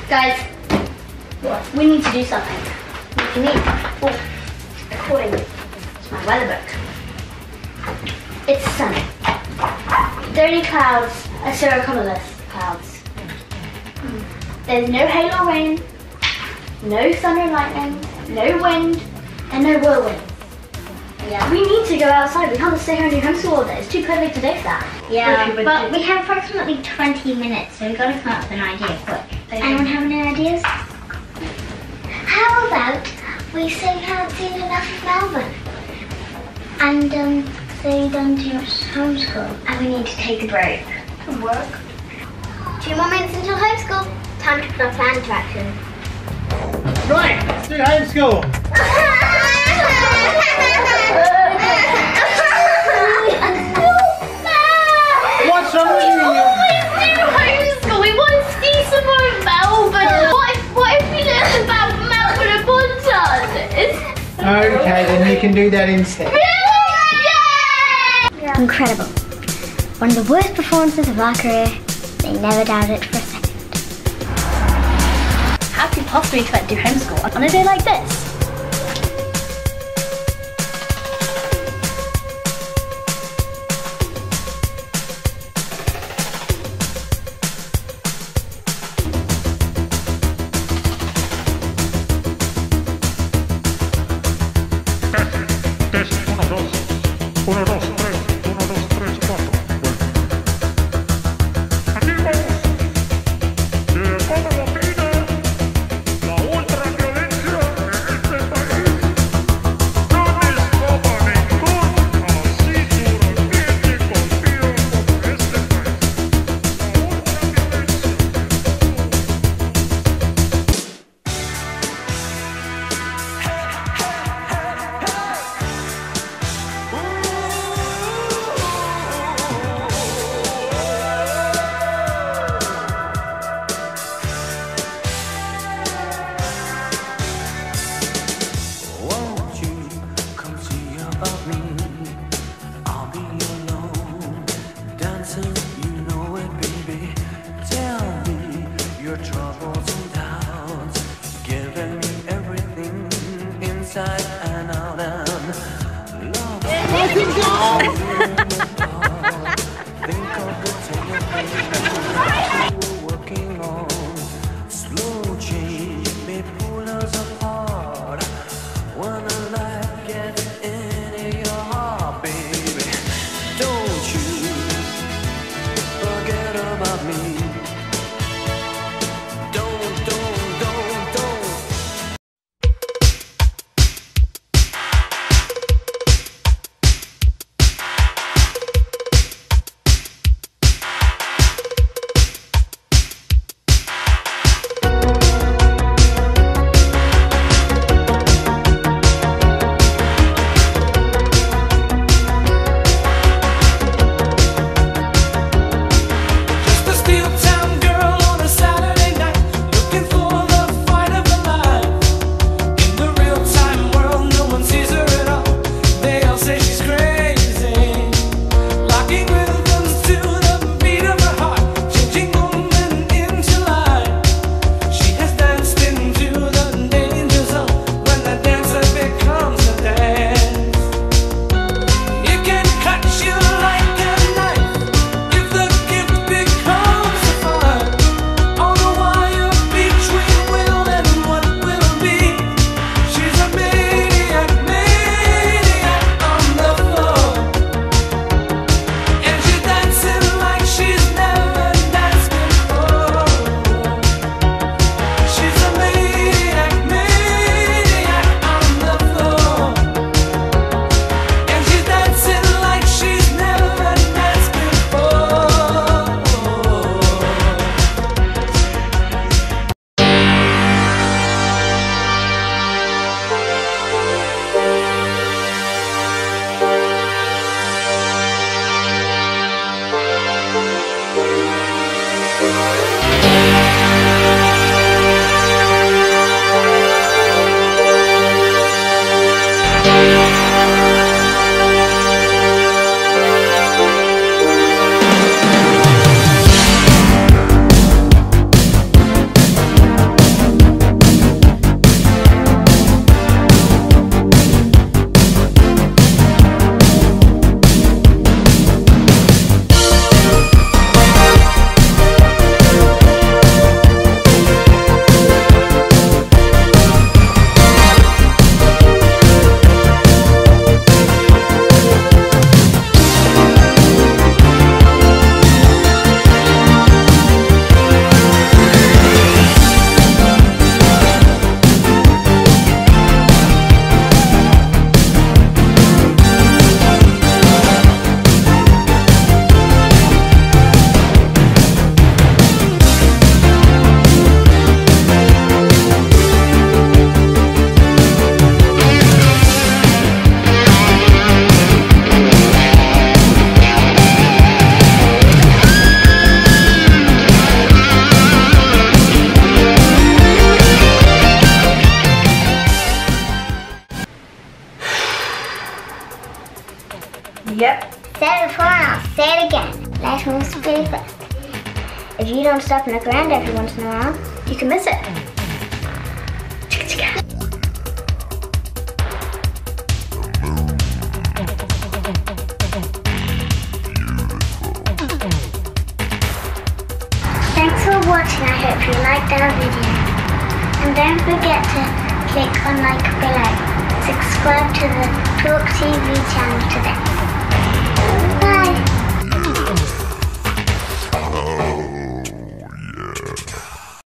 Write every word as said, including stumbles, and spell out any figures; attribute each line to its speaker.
Speaker 1: Guys, what? We need to do something. What do you mean? Well, according to my weather book, it's sunny. The only clouds are cirrocumulus clouds. There's no hail or rain, no thunder and lightning, no wind, and no whirlwind. Yeah. We need to go outside. We can't stay home and do homeschool all day. It's too early to do that.
Speaker 2: Yeah, but, but we have approximately twenty minutes, so we've got to come up with an idea quick. Okay. Anyone have any ideas? How about we say we haven't seen enough of Melbourne? And um, say we don't do much homeschool. And we need to take a break.
Speaker 1: Could work.
Speaker 2: Two more minutes until homeschool. Time to put our plan into action.
Speaker 3: Right, let's do homeschool. What's wrong with you?
Speaker 1: Homeschool. We want to see some more of Melbourne. What if, what if we learn about Melbourne and Montage?
Speaker 3: Okay, then you can do that instead.
Speaker 1: Really? Yeah!
Speaker 2: Incredible. One of the worst performances of our career. They never doubted it for a second.
Speaker 1: How could you possibly expect to do homeschool on a day like this?
Speaker 4: Yep.
Speaker 2: Said it before and I'll say it again. Life moves pretty fast. If you don't stop and look around every once in a while, you can miss it. Chicka chicka. Thanks for watching. I hope you liked our video. And don't forget to click on like below. Subscribe to the TaawkTV channel today.